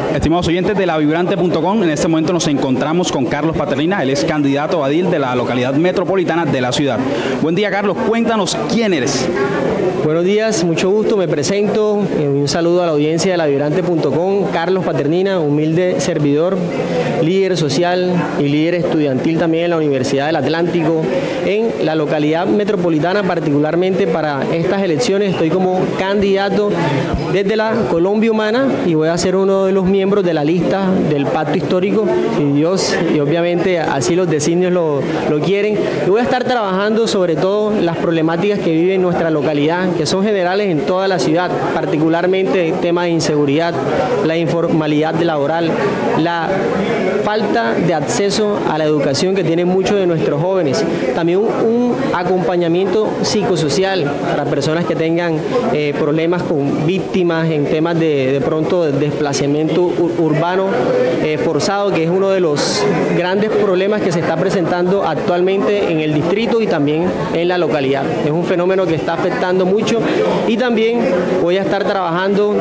Estimados oyentes de lavibrante.com, en este momento nos encontramos con Carlos Paternina, él es candidato a edil de la localidad metropolitana de la ciudad. Buen día, Carlos, cuéntanos quién eres. Buenos días, mucho gusto, me presento, un saludo a la audiencia de lavibrante.com, Carlos Paternina, humilde servidor, líder social y líder estudiantil también en la Universidad del Atlántico, en la localidad metropolitana, particularmente para estas elecciones estoy como candidato desde la Colombia Humana y voy a ser uno de los miembros de la lista del Pacto Histórico, si Dios y obviamente así los designios lo quieren, y voy a estar trabajando sobre todo las problemáticas que vive nuestra localidad, que son generales en toda la ciudad, particularmente el tema de inseguridad, la informalidad laboral, la falta de acceso a la educación que tienen muchos de nuestros jóvenes, también un acompañamiento psicosocial para personas que tengan problemas con víctimas en temas de pronto de desplazamiento urbano forzado, que es uno de los grandes problemas que se está presentando actualmente en el distrito y también en la localidad. Es un fenómeno que está afectando mucho y también voy a estar trabajando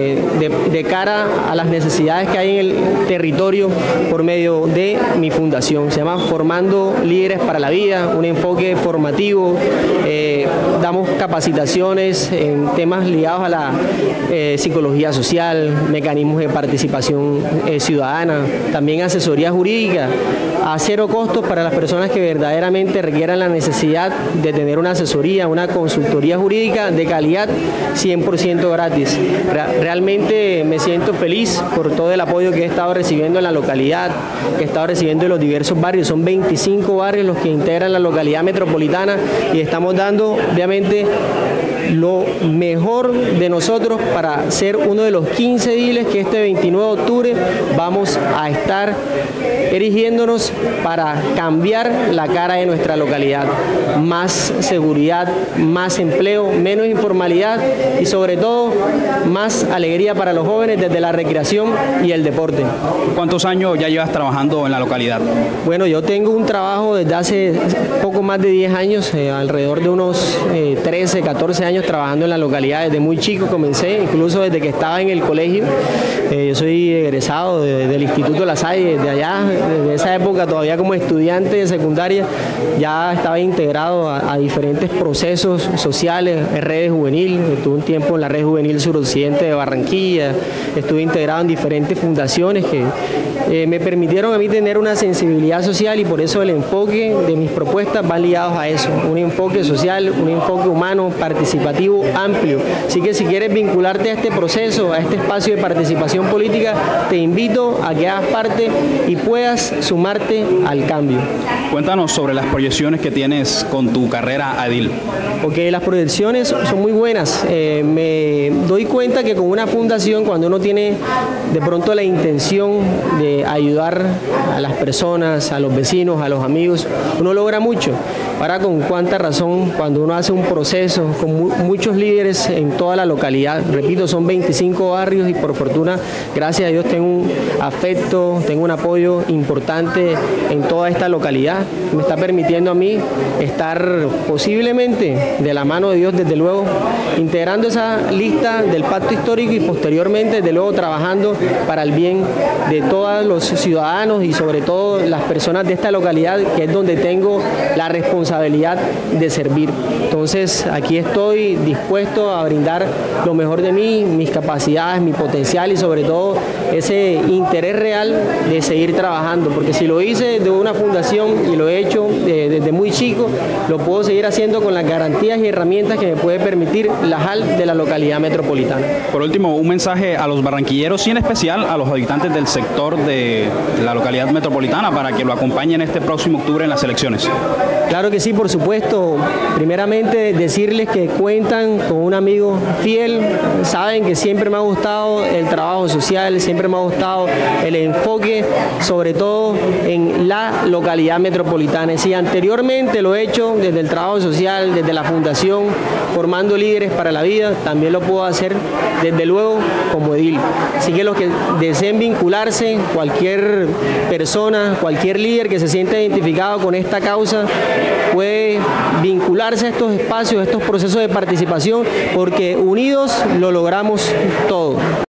de cara a las necesidades que hay en el territorio por medio de mi fundación. Se llama Formando Líderes para la Vida, un enfoque formativo, damos capacitaciones en temas ligados a la psicología social, mecanismos de participación ciudadana, también asesoría jurídica a cero costos para las personas que verdaderamente requieran la necesidad de tener una asesoría, una consultoría jurídica de calidad 100% gratis. Realmente me siento feliz por todo el apoyo que he estado recibiendo en la localidad, que he estado recibiendo en los diversos barrios. Son 25 barrios los que integran la localidad metropolitana y estamos dando obviamente lo mejor de nosotros para ser uno de los 15 ediles que este 29 de octubre vamos a estar erigiéndonos para cambiar la cara de nuestra localidad. Más seguridad, más empleo, menos informalidad y sobre todo más alegría para los jóvenes desde la recreación y el deporte. ¿Cuántos años ya llevas trabajando en la localidad? Bueno, yo tengo un trabajo desde hace poco más de 10 años, alrededor de unos 13, 14 años trabajando en la localidad. Desde muy chico comencé, incluso desde que estaba en el colegio. Yo soy egresado del Instituto La Salle, desde allá, desde esa época todavía como estudiante de secundaria, ya estaba integrado a diferentes procesos sociales, en redes juvenil, estuve un tiempo en la red juvenil suroccidente de Barranquilla, estuve integrado en diferentes fundaciones que me permitieron a mí tener una sensibilidad social y por eso el enfoque de mis propuestas va ligados a eso, un enfoque social, un enfoque humano, participativo, amplio. Así que si quieres vincularte a este proceso, a este espacio de participación política, te invito a que hagas parte y puedas sumarte al cambio. Cuéntanos sobre las proyecciones que tienes con tu carrera a edil. Porque las proyecciones son muy buenas. Me doy cuenta que con una fundación, cuando uno tiene de pronto la intención de ayudar a las personas, a los vecinos, a los amigos, uno logra mucho. Ahora, con cuánta razón cuando uno hace un proceso con muchos líderes en toda la localidad, repito, son 25 barrios y por fortuna, gracias a Dios, tengo un afecto, tengo un apoyo importante en toda esta localidad. Me está permitiendo a mí estar posiblemente de la mano de Dios, desde luego, integrando esa lista del Pacto Histórico y posteriormente, desde luego, trabajando para el bien de todos los ciudadanos y sobre todo las personas de esta localidad, que es donde tengo la responsabilidad de servir. Entonces, aquí estoy dispuesto a brindar lo mejor de mí, mis capacidades, mi potencial y sobre todo ese interés real de seguir trabajando, porque si lo hice desde una fundación y lo he hecho desde muy chico, lo puedo seguir haciendo con las garantías y herramientas que me puede permitir la JAL de la localidad metropolitana. Por último, un mensaje a los barranquilleros y en especial a los habitantes del sector de la localidad metropolitana para que lo acompañen este próximo octubre en las elecciones. Claro que sí, por supuesto. Primeramente decirles que cuentan con un amigo fiel, saben que siempre me ha gustado el trabajo social, siempre me ha gustado el enfoque, sobre todo en la localidad metropolitana. Si anteriormente lo he hecho desde el trabajo social, desde la fundación, formando líderes para la vida, también lo puedo hacer desde luego como edil. Así que los que deseen vincularse, cualquier persona, cualquier líder que se sienta identificado con esta causa, puede vincularse a estos espacios, a estos procesos de participación, porque unidos lo logramos todo.